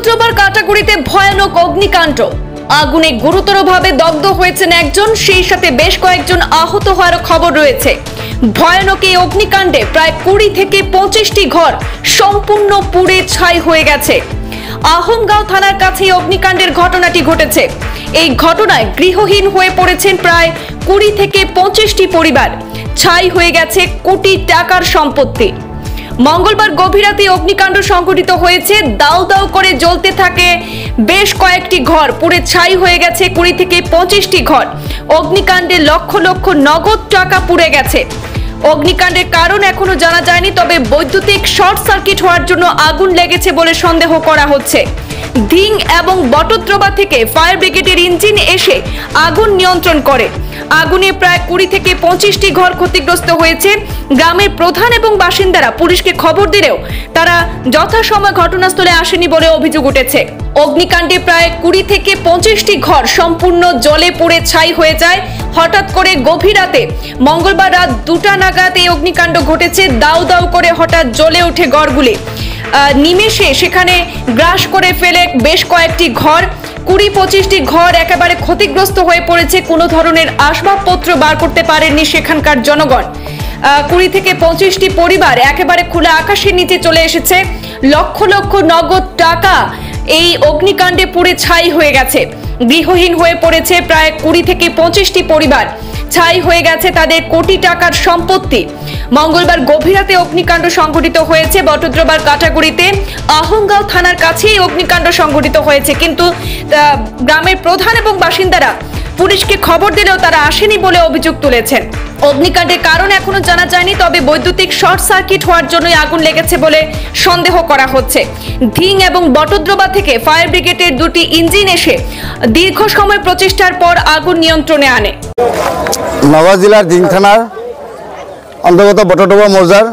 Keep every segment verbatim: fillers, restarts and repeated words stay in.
বটদ্রবার কাটাকুড়িতে ভয়ানক অগ্নিকাণ্ড। আগুনে গুরুতরভাবে দগ্ধ হয়েছেন একজন, সেই সাথে বেশ কয়েকজন আহত হওয়ার খবর রয়েছে। ভয়ানক এই অগ্নিকাণ্ডে প্রায় কুড়ি থেকে পঁচিশটি ঘর সম্পূর্ণ পুড়ে ছাই হয়ে গেছে। আহমগাঁও থানার কাছে অগ্নিকাণ্ডের ঘটনাটি ঘটেছে। এই ঘটনায় গৃহহীন হয়ে পড়েছেন প্রায় কুড়ি থেকে পঁচিশটি পরিবার। ছাই হয়ে গেছে কোটি টাকার সম্পত্তি। মঙ্গলবার গভীর রাতে অগ্নিকাণ্ড সংঘটিত হয়েছে। দাউ দাউ করে জ্বলতে থাকে বেশ কয়েকটি ঘর, পুড়ে ছাই হয়ে গেছে কুড়ি থেকে পঁচিশটি ঘর। অগ্নিকাণ্ডে লক্ষ লক্ষ নগদ টাকা পুড়ে গেছে। অগ্নিকাণ্ডের কারণ এখনো জানা যায়নি, তবে বৈদ্যুতিক শর্ট সার্কিট হওয়ার জন্য আগুন লেগেছে বলে সন্দেহ করা হচ্ছে। ধিং এবং বটদ্রবা থেকে ফায়ার ব্রিগেডের ইঞ্জিন এসে আগুন নিয়ন্ত্রণ করে। আগুনে প্রায় কুড়ি থেকে পঁচিশটি ঘর ক্ষতিগ্রস্ত হয়েছে। গ্রামের প্রধান এবং বাসিন্দারা পুলিশকে খবর দিলেও তারা যথাসময় ঘটনাস্থলে আসেনি বলে অভিযোগ উঠেছে। অগ্নিকাণ্ডে প্রায় কুড়ি থেকে পঁচিশটি ঘর সম্পূর্ণ জ্বলে পুড়ে ছাই হয়ে যায়। হঠাৎ করে গভীর রাতে মঙ্গলবার রাত দুটা নাগাদ এই অগ্নিকাণ্ড ঘটেছে। দাউ দাউ করে হঠাৎ জ্বলে ওঠে ঘরগুলি। নিমেষে সেখানে গ্রাস করে ফেলে বেশ কয়েকটি ঘর। কুড়ি পঁচিশটি ঘর একেবারে ক্ষতিগ্রস্ত হয়ে পড়েছে। কোনো ধরনের আসবাবপত্র বার করতে পারেননি সেখানকার জনগণ। কুড়ি থেকে পঁচিশটি পরিবার একেবারে খোলা আকাশের নিচে চলে এসেছে। লক্ষ লক্ষ নগদ টাকা এই অগ্নিকাণ্ডে পুড়ে ছাই হয়ে গেছে। গৃহহীন হয়ে পড়েছে প্রায় কুড়ি থেকে পঁচিশটি পরিবার। ছাই হয়ে গেছে তাদের কোটি টাকার সম্পত্তি। মঙ্গলবার গভীর রাতে অগ্নিকাণ্ড সংঘটিত হয়েছে বটদ্রবার কাটাকুড়িতে। আহমগাঁও থানার কাছেই অগ্নিকাণ্ড সংঘটিত হয়েছে, কিন্তু গ্রামের প্রধান এবং বাসিন্দারা পুলিশকে খবর দিলেও তারা আসেনি বলে অভিযোগ তুলেছেন। অগ্নিকাণ্ডের কারণ এখনো জানা যায়নি, তবে বৈদ্যুতিক শর্ট সার্কিট হওয়ার জন্যই আগুন লেগেছে বলে সন্দেহ করা হচ্ছে। ধিং এবং বটদ্রবা থেকে ফায়ার ব্রিগেডের দুটি ইঞ্জিন এসে দীর্ঘ সময় প্রচেষ্টার পর আগুন নিয়ন্ত্রণে আনে। নগাঁও জেলার ধিং থানার অন্তর্গত বটদ্রবা মৌজার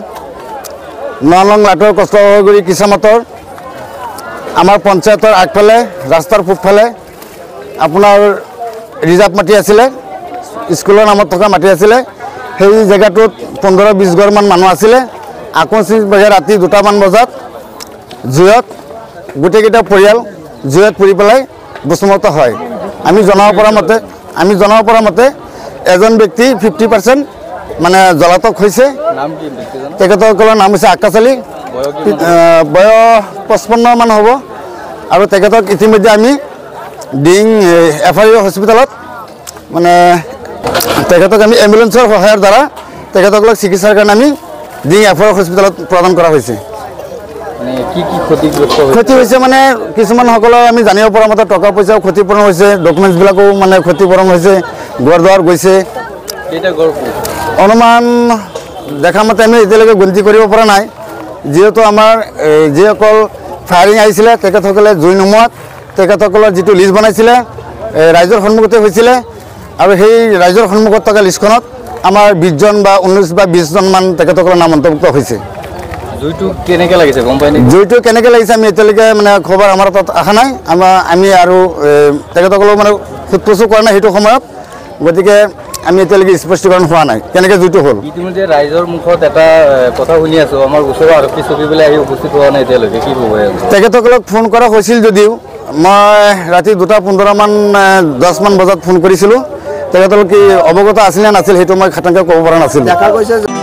নলং লাটৰ কষ্টগুৰি কিসামাতৰ আমাৰ পঞ্চায়তৰ আগফালে ৰাস্তাৰ পূবফালে আপোনাৰ ৰিজাৰ্ভ মাটি আছিলে, স্কুলৰ নামত থকা মাটি আছিলে। সেই জেগাটোত পোন্ধৰ বিছ ঘৰমান মানুহ আছিলে। আকস্মিক বজাত ৰাতি দুটামান বজাত জুইত গোটেইকেইটা পৰিয়াল জুইত পুৰি পেলাই ভস্মীভূত হয়। আমি জনাব পৰা মতে আমি জনাব পৰা মতে এজন ব্যক্তি ফিফটি পাৰ্চেণ্ট মানে জলাতক হৈছে। তেখেতসকলৰ নাম হৈছে আকাশ আলী, বয়স পঁচপন্ন মান হ'ব। আৰু তেখেতক ইতিমধ্যে আমি ডিং এফ আই হস্পিটেলত মানে তেখেতক আমি এম্বুলেন্সৰ সহায়ৰ দ্বাৰা তেখেতসকলক চিকিৎসাৰ কাৰণে আমি ডিং এফ আই হস্পিটেলত প্ৰদান কৰা হৈছে। ক্ষতি হৈছে মানে কিছুমান সকলৰ আমি জানিব পৰা মতে টকা পইচাও ক্ষতিপূৰণ হৈছে, ডকুমেণ্টছবিলাকো মানে ক্ষতিপূৰণ হৈছে, ঘৰ দুৱাৰ গৈছে। অনুমান দেখা মতে আমি এতিয়ালৈকে গণতি কৰিব পৰা নাই, যিহেতু আমাৰ যিসকল ফায়াৰিং আহিছিলে তেখেতসকলে জুই নুমুৱাত তেখেতসকলৰ যিটো লিষ্ট বনাইছিলে ৰাইজৰ সন্মুখতে হৈছিলে। আৰু সেই ৰাইজৰ সন্মুখত থকা লিষ্টখনত আমাৰ বিছজন বা ঊনৈছ বা বিছজনমান তেখেতসকলৰ নাম অন্তৰ্ভুক্ত হৈছে। জুইটো কেনেকৈ লাগিছে গম পাই নেকি? জুইটো কেনেকৈ লাগিছে আমি এতিয়ালৈকে মানে খবৰ আমাৰ তাত অহা নাই। আমাৰ আমি আৰু তেখেতসকলক মানে সোধ পোছো কৰা নাই সেইটো সময়ত, গতিকে আমি এতিয়ালৈকে স্পষ্টীকৰণ হোৱা নাই কেনেকৈ জুইটো হ'ল। ইতিমধ্যে ৰাইজৰ মুখত এটা কথা শুনি আছোঁ, আমাৰ ওচৰৰ আৰক্ষী চকীবিলাক আহি উপস্থিত হোৱা নাই এতিয়ালৈকে, কি ক'ব? তেখেতসকলক ফোন কৰা হৈছিল যদিও মই ৰাতি দুটা পোন্ধৰমান দহমান বজাত ফোন কৰিছিলোঁ। তেখেতলোক কি অৱগত আছিল নে নাছিল সেইটো মই খাটাংকৈ ক'ব পৰা নাছিলোঁ।